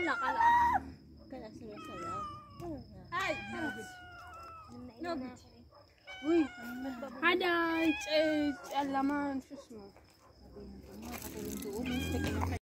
kala. Kala sila. Ay! No. Uy! Hada! Alaman! Sus mo. Sabi ng mga katulong doon.